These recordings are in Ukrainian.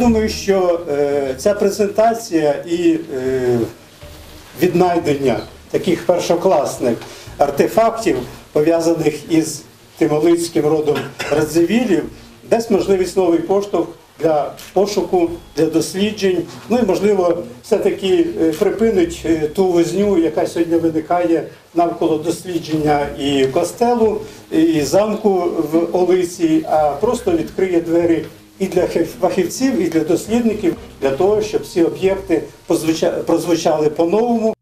думаю, що ця презентація і віднайдення таких першокласних артефактів, пов'язаних із тимолицьким родом Радзивілів, дасть можливість новий поштовх для пошуку, для досліджень, ну і, можливо, все-таки припинить ту возню, яка сьогодні виникає навколо дослідження і костелу, і замку в Олиці, а просто відкриє двері і для фахівців, і для дослідників, для того, щоб ці об'єкти прозвучали по-новому.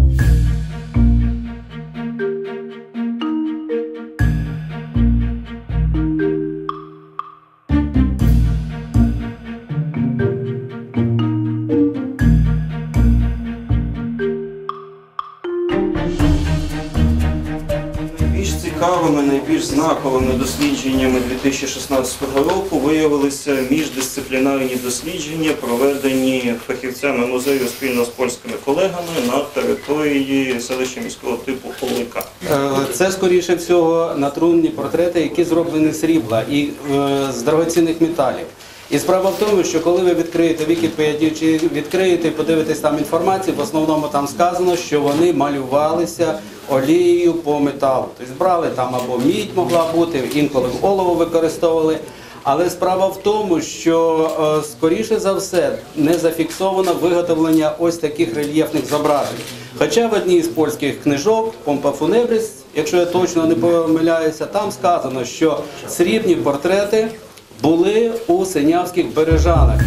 Цікавими, найбільш знаковими дослідженнями 2016 року виявилися міждисциплінарні дослідження, проведені фахівцями музею спільно з польськими колегами на території селища міського типу Олика. Це, скоріше всього, натрунні портрети, які зроблені з срібла і з дорогоцінних металів. І справа в тому, що коли ви відкриєте Вікіпедію чи відкриєте і подивитесь там інформацію, в основному там сказано, що вони малювалися олією по металу. Тобто брали там або мідь могла бути, інколи олово використовували. Але справа в тому, що, скоріше за все, не зафіксовано виготовлення ось таких рельєфних зображень. Хоча в одній з польських книжок, Помпа Фунебріс, якщо я точно не помиляюся, там сказано, що срібні портрети були у Синявських Бережанах.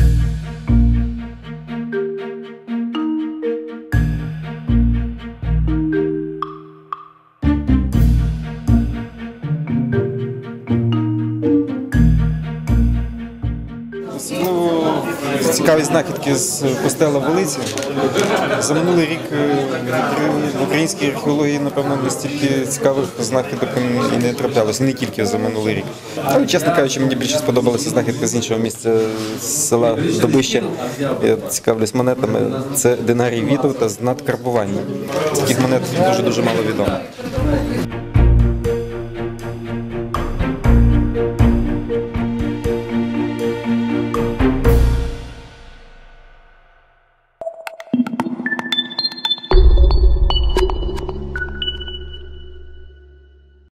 Цікаві знахідки з костела в Олиці. За минулий рік в українській археології, напевно, настільки цікавих знахідок і не траплялося, не тільки за минулий рік. Але, чесно кажучи, мені більше сподобалася знахідка з іншого місця, з села Добище. Я цікавлюсь монетами. Це динарій Вітовта з надкарбуванням. Таких монет дуже-дуже мало відомо.